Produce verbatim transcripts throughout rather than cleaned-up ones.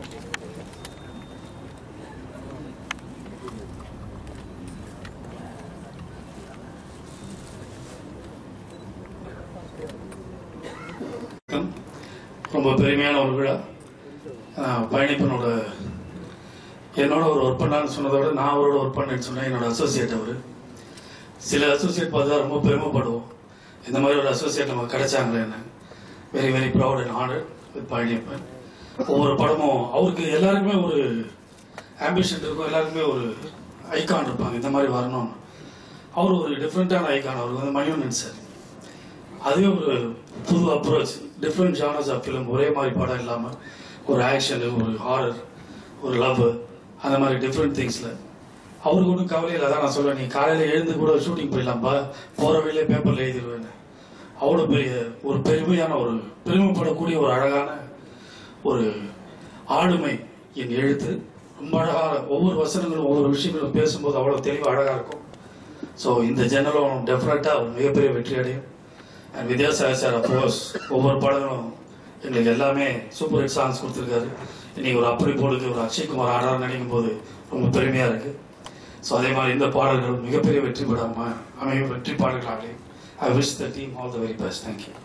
ரொம்ப பெருமையான ஒரு விழா. பயணிப்பனோட என்னோட ஒரு ஒர்க் பண்ணான்னு சொன்னதை விட நான் அவரோட ஒர்க் பண்ணேன்னு சொன்னேன். என்னோட அசோசியேட் அவர். சில அசோசியேட் பார்த்தா ரொம்ப பெருமைப்படுவோம். இந்த மாதிரி ஒரு அசோசியேட் நமக்கு கிடைச்சாங்களே என்ன. Very very proud and honour with Palaniappan. ஒவ்வொரு படமும் அவருக்கு எல்லாருக்குமே ஒரு ஆம்பிஷன் இருக்கும், எல்லாருக்குமே ஒரு ஐகான் இருப்பாங்க, இந்த மாதிரி வரணும்னு. அவர் ஒரு டிஃப்ரெண்ட்டான ஐகான். அவருக்கு வந்து மணிவண்ணன் சார். அதுவே ஒரு புது approach, different genres of film. ஒரே மாதிரி படம் இல்லாமல் ஒரு ஆக்ஷனு, ஒரு ஹாரர், ஒரு லவ், அந்த மாதிரி டிஃப்ரெண்ட் திங்ஸில் அவருக்கு ஒன்றும் கவலை இல்லை. அதான் நான் சொல்லுவேன், நீ காலையில் எழுந்து கூட ஷூட்டிங் போயிடலாம்ப்பா, போகிற வழியிலே பேப்பரில் எழுதிடுவேன். அவ்வளோ பெரிய ஒரு பெருமையான, ஒரு பெருமைப்படக்கூடிய ஒரு அழகான ஒரு ஆளுமை என் எழுத்து. ரொம்ப அழகாக ஒவ்வொரு வசனங்களும் ஒவ்வொரு விஷயங்களும் பேசும்போது அவ்வளோ தெளிவாக அழகாக இருக்கும். ஸோ இந்த ஜெனரலும் டெஃபினட்டாக ஒரு மிகப்பெரிய வெற்றி அடையும். அண்ட் வித்யாசாகர் சார் அப்கோர்ஸ் ஒவ்வொரு படங்களும் எங்களுக்கு எல்லாமே சூப்பர் ஹிட் சாங்ஸ் கொடுத்துருக்காரு. இன்னைக்கு ஒரு அப்படி போடுக்கு ஒரு அக்ஷய்குமார் ஆடார் நினைக்கும் போது ரொம்ப பெருமையாக இருக்குது. ஸோ அதே மாதிரி இந்த பாடல்கள் மிகப்பெரிய வெற்றி படாமல் அமையும் வெற்றி பாடல்களாகவே. I wish the team all the very best. Thank you.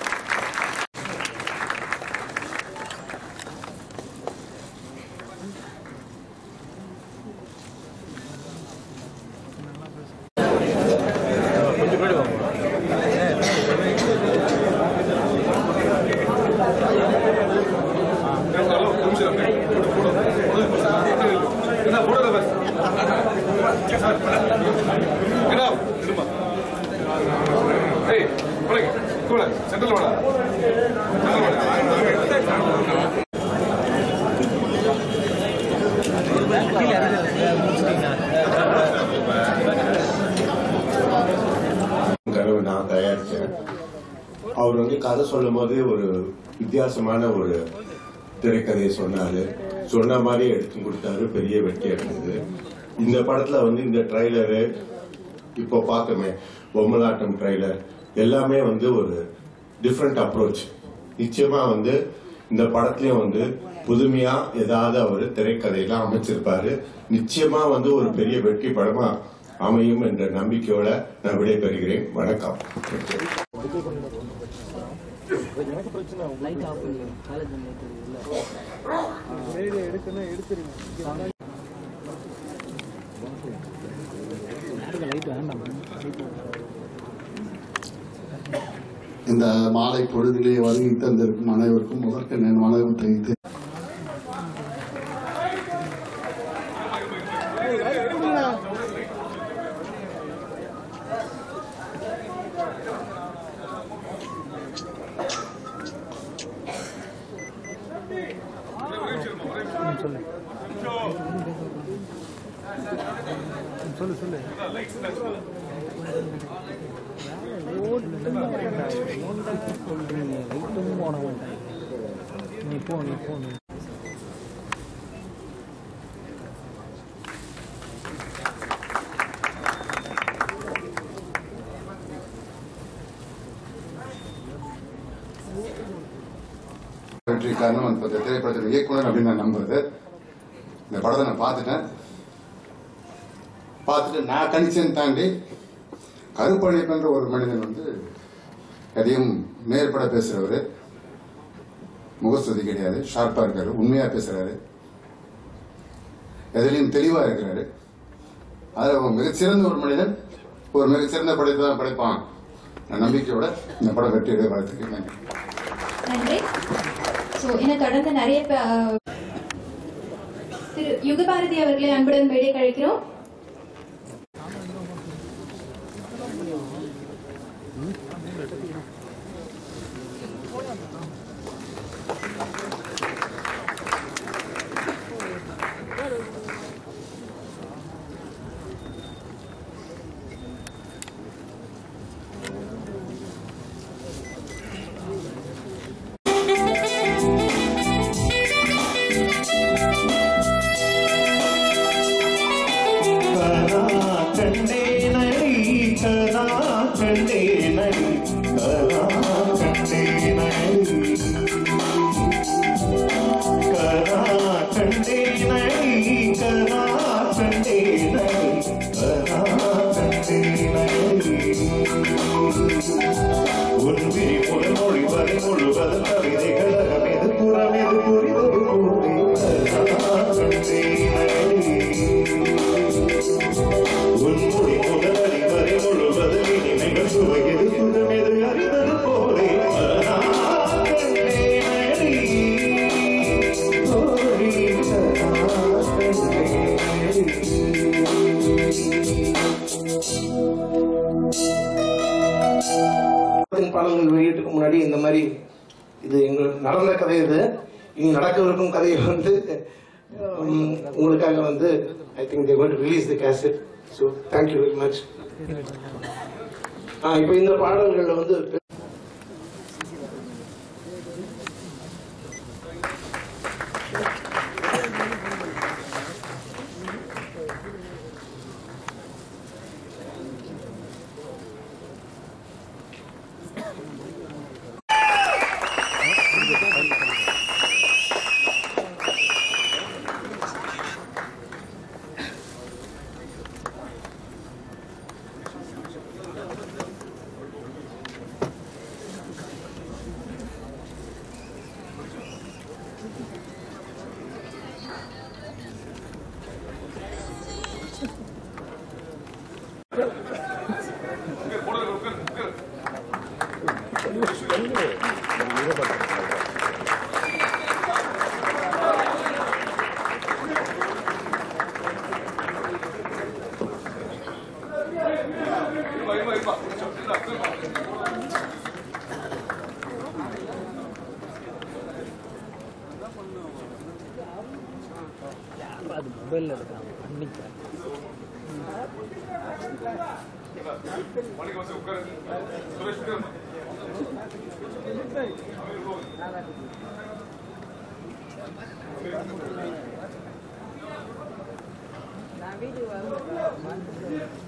நான் தயாரிச்சேன். அவர் வந்து கதை சொல்லும் போது ஒரு வித்தியாசமான ஒரு திரைக்கதையை சொன்னாரு. சொன்ன மாதிரி எடுத்து கொடுத்தாரு. பெரிய வெற்றி அடைந்தது. இந்த படத்துல வந்து இந்த ட்ரைலரு இப்போ பார்க்கமே பொம்மலாட்டம் ட்ரைலர் எல்லாமே வந்து ஒரு டிஃப்ரெண்ட் அப்ரோச். நிச்சயமா வந்து இந்த படத்துலயும் வந்து புதுமையா ஏதாவது அவர் திரைக்கதையெல்லாம் அமைச்சிருப்பாரு. நிச்சயமா வந்து ஒரு பெரிய வெற்றி படமா அமையும் என்ற நம்பிக்கையோட நான் விடைபெறுகிறேன். வணக்கம். இந்த மாலை பொழுதிலே வருகை தந்திருக்கும் அனைவருக்கும் முதற்க நான் வணக்கம் தெரிவித்து சொல்லு சொல்லு நீ போ நீ போ வெற்றி காரணம் அந்த திரைப்படத்தில் இயக்குனர் அப்படின்னு நான் நம்புறது. இந்த படத்தை நான் பார்த்துட்டேன். பார்த்துட்டு நான் கணிச்சேன்னு தாண்டி கருப்பழனியப்பன்ற ஒரு மனிதன் வந்து எதையும் மேற்பட பேசுறவரு, முகஸ்துதி கிடையாது, ஷார்ப்பா இருக்காரு, உண்மையா பேசுறாரு, எதிலையும் தெளிவா இருக்கிறாரு. அதுல மிகச்சிறந்த ஒரு மனிதன் ஒரு மிகச்சிறந்த படைப்பு தான் படைப்பான். நம்பிக்கையோட இந்த படம் வெற்றி அடைய வாழ்த்துக்கு நன்றி. நன்றி. என்னை தொடர்ந்து நிறைய திரு யுகபாரதி அவர்களை அன்புடன் மேடை கழிக்கிறோம். Kara நடந்த கதை இது. இனி நடக்கவிருக்கும் கதையை வந்து உங்களுக்காக வந்து I think they going to release the cassette. So thank you very much. இப்போ இந்த பாடல்களில் வந்து அது மொபைலில் இருக்காங்க பண்ணிக்கிறேன். நான் வீடியோ